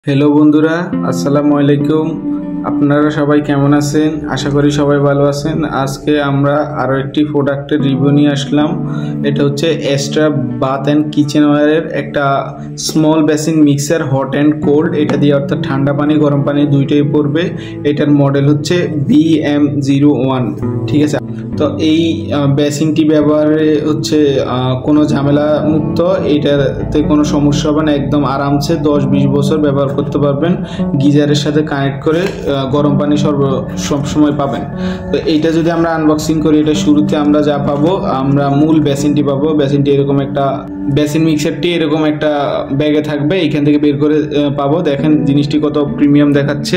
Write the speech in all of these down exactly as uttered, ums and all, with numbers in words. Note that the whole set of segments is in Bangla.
হ্যালো বন্ধুরা, আসসালামু আলাইকুম। আপনারা সবাই কেমন আছেন? আশা করি সবাই ভালো আছেন। আজকে আমরা আরও একটি প্রোডাক্টের রিভিউ নিয়ে আসলাম। এটা হচ্ছে এক্সট্রা বাথ অ্যান্ড কিচেনওয়্যারের একটা small basin mixer, hot and cold. এটা দিয়ে অর্থাৎ ঠান্ডা পানি গরম পানি দুইটাই পড়বে। এটার মডেল হচ্ছে বি এম জিরো ওয়ান, ঠিক আছে। তো এই বেসিনটি ব্যবহারে হচ্ছে কোনো ঝামেলা মুক্ত, এইটাতে কোনো সমস্যা হবে না। একদম আরামসে দশ বিশ বছর ব্যবহার করতে পারবেন। গিজারের সাথে কানেক্ট করে গরম পানি সর্ব সবসময় পাবেন। তো এইটা যদি আমরা আনবক্সিং করি, এটা শুরুতে আমরা যা পাবো, আমরা মূল বেসিনটি পাবো। বেসিনটি এরকম একটা বেসিন মিক্সারটি এরকম একটা ব্যাগে থাকবে, এইখান থেকে বের করে পাবো। দেখেন জিনিসটি কত প্রিমিয়াম দেখাচ্ছে।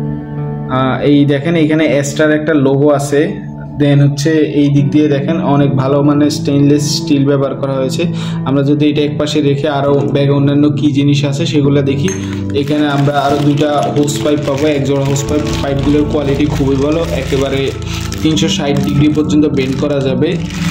এই দেখেন এইখানে এস্টার একটা লোগো আছে। দেন হচ্ছে এই দিক দিয়ে দেখেন অনেক ভালো মানে স্টেনলেস স্টিল ব্যবহার করা হয়েছে। আমরা যদি এটা একপাশে রেখে আরও ব্যাগে অন্যান্য কী জিনিস আছে সেগুলো দেখি, এখানে আমরা আরও দুইটা হোস পাইপ পাবো। এক জোড়া হোস পাইপ, পাইপগুলোর কোয়ালিটি খুবই ভালো, একেবারে তিনশো ষাট ডিগ্রি পর্যন্ত বেন্ড করা যাবে।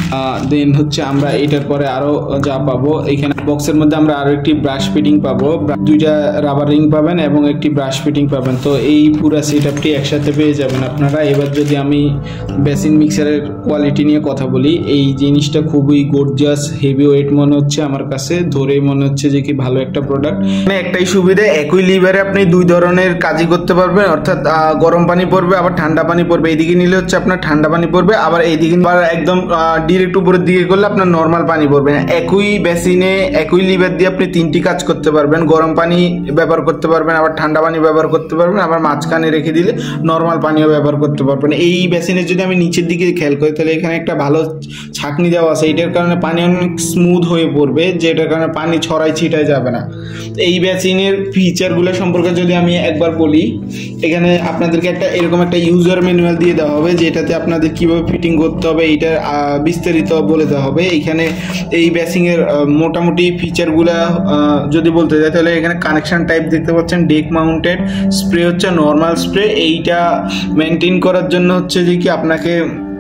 দেন হচ্ছে আমরা এটার পরে আরও যা পাবো, এখানে বক্সের মধ্যে আমরা আরও একটি ব্রাশ ফিটিং পাবো, দুইটা রাবার রিং পাবেন এবং একটি ব্রাশ ফিটিং পাবেন। তো এই পুরো সেট আপটি একসাথে পেয়ে যাবেন আপনারা। এবার যদি আমি বেসিন মিক্সারের কোয়ালিটি নিয়ে কথা বলি, এই জিনিসটা খুবই গর্জিয়াস, হেভি ওয়েট মনে হচ্ছে আমার কাছে, ধরে মনে হচ্ছে যে কি ভালো একটা প্রোডাক্ট। মানে একটাই সুবিধা, একই লিভারে আপনি দুই ধরনের কাজই করতে পারবেন, অর্থাৎ গরম পানি পড়বে আবার ঠান্ডা পানি পড়বে। এইদিকে নিলে হচ্ছে আপনার ঠান্ডা পানি পড়বে, আবার এইদিকে একদম ডিরেক্ট উপরের দিকে করলে আপনার নর্মাল পানি পড়বে। একই বেসিনে একই লিভার দিয়ে আপনি তিনটি কাজ করতে পারবেন। গরম পানি ব্যবহার করতে পারবেন, আবার ঠান্ডা পানি ব্যবহার করতে পারবেন, আবার মাঝখানে রেখে দিলে নর্মাল পানিও ব্যবহার করতে পারবেন। এই বেসিনে যদি আমি নিচের দিকে খেয়াল করি, তাহলে এখানে একটা ভালো ছাঁকনি দেওয়া আছে। এইটার কারণে পানি অনেক স্মুথ হয়ে পড়বে, যেটার কারণে পানি ছড়াই ছিটায় যাবে না। এই বেসিনের ফিচারগুলো সম্পর্কে যদি আমি একবার বলি, এখানে আপনাদেরকে একটা এরকম একটা ইউজার ম্যানুয়াল দিয়ে দেওয়া হবে, যেটাতে আপনাদের কিভাবে ফিটিং করতে হবে এইটা বিস্তারিত বলে দেওয়া হবে। এইখানে এই বেসিনের মোটামুটি ফিচারগুলা যদি বলতে যাই, তাহলে এখানে কানেকশন টাইপ দেখতে পাচ্ছেন, ডেক মাউন্টেড স্প্রে হচ্ছে নর্মাল স্প্রে। এইটা মেনটেন করার জন্য হচ্ছে যে কি আপনাকে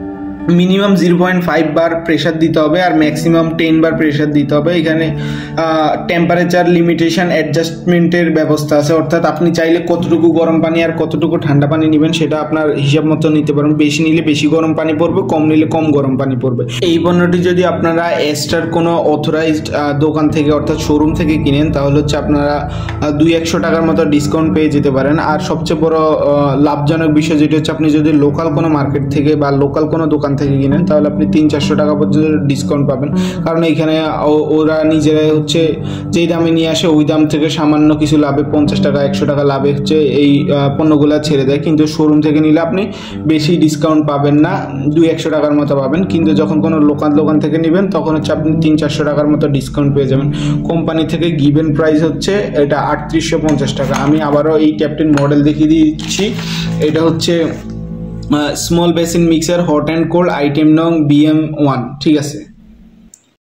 minimum zero point five bar pressure দিতে হবে আর ম্যাক্সিমাম টেন বার প্রেশার দিতে হবে। এখানে টেম্পারেচার লিমিটেশন অ্যাডজাস্টমেন্টের ব্যবস্থা আছে, অর্থাৎ আপনি চাইলে কতটুকু গরম পানি আর কতটুকু ঠান্ডা পানি নেবেন সেটা আপনার হিসাব মতো নিতে পারেন। বেশি নিলে বেশি গরম পানি পড়বে, কম নিলে কম গরম পানি পড়বে। এই পণ্যটি যদি আপনারা এস্টার কোনো অথরাইজড দোকান থেকে অর্থাৎ শোরুম থেকে কিনেন, তাহলে হচ্ছে আপনারা দুই একশো টাকার মতো ডিসকাউন্ট পেয়ে যেতে পারেন। আর সবচেয়ে বড় লাভজনক বিষয় যেটা হচ্ছে, আপনি যদি লোকাল কোনো মার্কেট থেকে বা লোকাল কোনো দোকান থেকে কিনেন, তাহলে আপনি তিন চারশো টাকা পর্যন্ত ডিসকাউন্ট পাবেন। কারণ এইখানে ওরা নিজেরাই হচ্ছে যেই দামে নিয়ে আসে ওই দাম থেকে সামান্য কিছু লাভে, পঞ্চাশ টাকা একশো টাকা লাভে হচ্ছে এই পণ্যগুলো ছেড়ে দেয়। কিন্তু শোরুম থেকে নিলে আপনি বেশি ডিসকাউন্ট পাবেন না, দুই একশো টাকার মতো পাবেন। কিন্তু যখন কোনো লোকাল দোকান থেকে নেবেন, তখন হচ্ছে আপনি তিন চারশো টাকার মতো ডিসকাউন্ট পেয়ে যাবেন। কোম্পানি থেকে গিভেন প্রাইস হচ্ছে এটা আটত্রিশশো পঞ্চাশ টাকা। আমি আবারও এই ট্যাপটির মডেল দেখিয়ে দিচ্ছি। এটা হচ্ছে small basin mixer hot and cold item নং বি এম ওয়ান, ঠিক আছে।